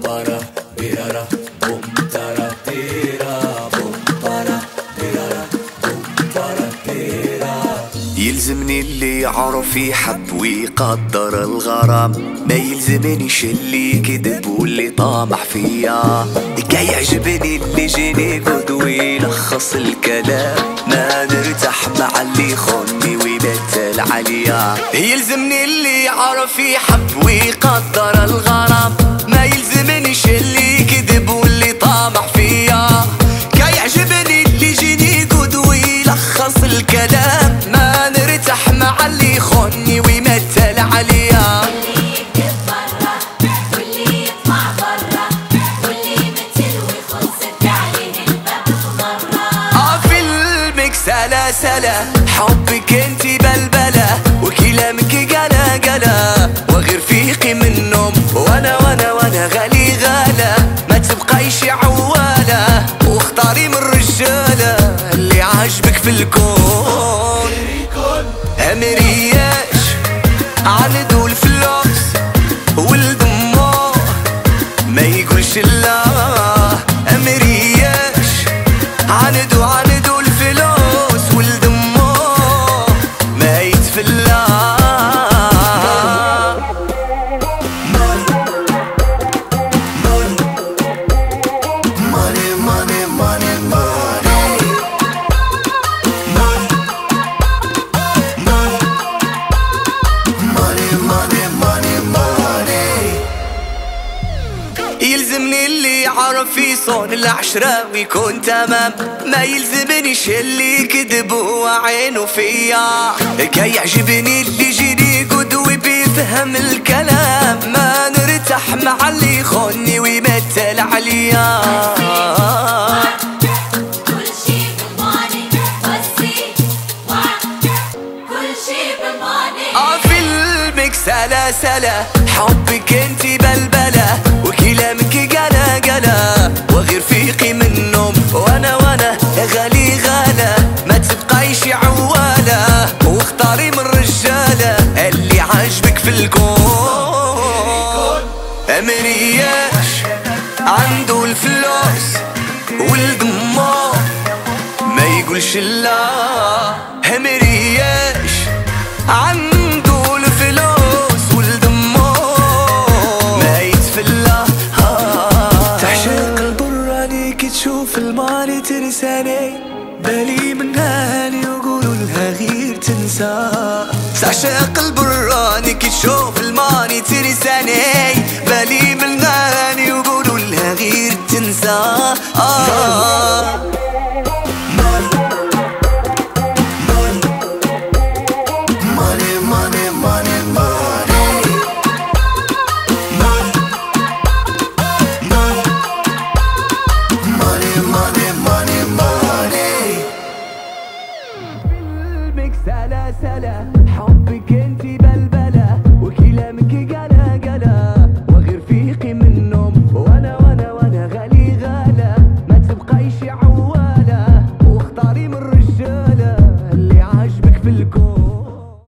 para birara bum tara tira bum para birara bum para tira. يلزمني اللي يعرف يحب ويقدر الغرام، ما يلزمنيش اللي كذب واللي طامح فيا. كا يعجبني اللي جيني قد ويلخص الكلام، ما نرتاح مع اللي يخوني ويبتل عليا. يلزمني اللي يعرف يحب ويقدر الغرام، ما يلزمنيش اللي كذب واللي طامح فيا. كا يعجبني اللي جيني قد ويلخص الكلام، ما نرتاح مع اللي يخوني ويمثل عليا. واللي يكذب برا واللي يطلع برا واللي يمثل ويخصك عليه الباب مرة. في الميكس سلاسلة حبك انتي بلبلة وكلامك قلا قلا، وغير فيقي من النوم وانا غالي غالة. ما تبقايش عوالة واختاري من الرجالة اللي عاجبك في الكون. امرياش عندو الفلوس والدموع ما يقولش لا. امرياش عندو الفلوس والدموع ما يتفلا. يلزمني اللي يعرف يصون العشرة ويكون تمام، ما يلزمنيش اللي كذب وعينه فيا. كا يعجبني اللي يجيني قد وبيفهم الكلام، ما نرتاح مع اللي يخوني ويمثل عليا. كل شي بالماني بسي كل شي بالماني. في الميكس سلاسلة حبك انتي بلبلة وكلامك قلا قلا، وغير فيقي من النوم وانا غالي غالة. ما تبقايش عوالة واختاري من الرجالة اللي عاجبك في الكون. امرياش عنده الفلوس والدموع ما يقولش لا. امرياش عنده الفلوس والدموع ما يتفلا. تعشق البراني كي تشوف الماني تنساني، بالي من هاني وقولوا لها غير تنسى. تعشق البراني كي تشوف الماني تنساني، بالي من هاني وقولوا لها غير تنسى.